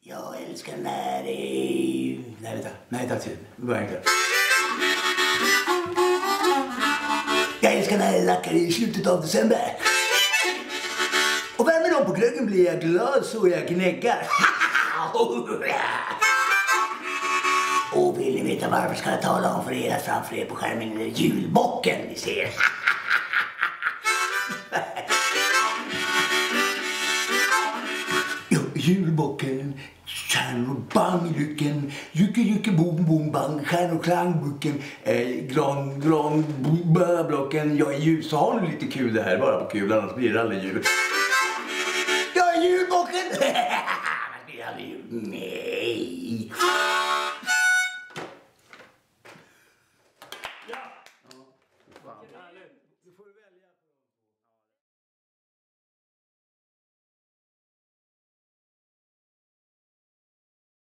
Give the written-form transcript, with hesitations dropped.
Jag älskar när det... Nej, vänta. Nej, ta tid. Vi börjar inte. Jag älskar när det lackar i slutet av december. Och värmer dem på glöggen blir jag glad så jag knäckar. Och vill ni veta varför ska jag tala om för er att framför er på skärmen är julbocken ni ser. Ja, julbocken, stjärnor och bang i lycken, jycke boom boom bang, stjärnor klangbucken, gran blocken. Jag är jul, så har ni lite kul det här bara på kul, annars blir det aldrig jul. Jag är julbocken! Annars blir det aldrig jul. Nej.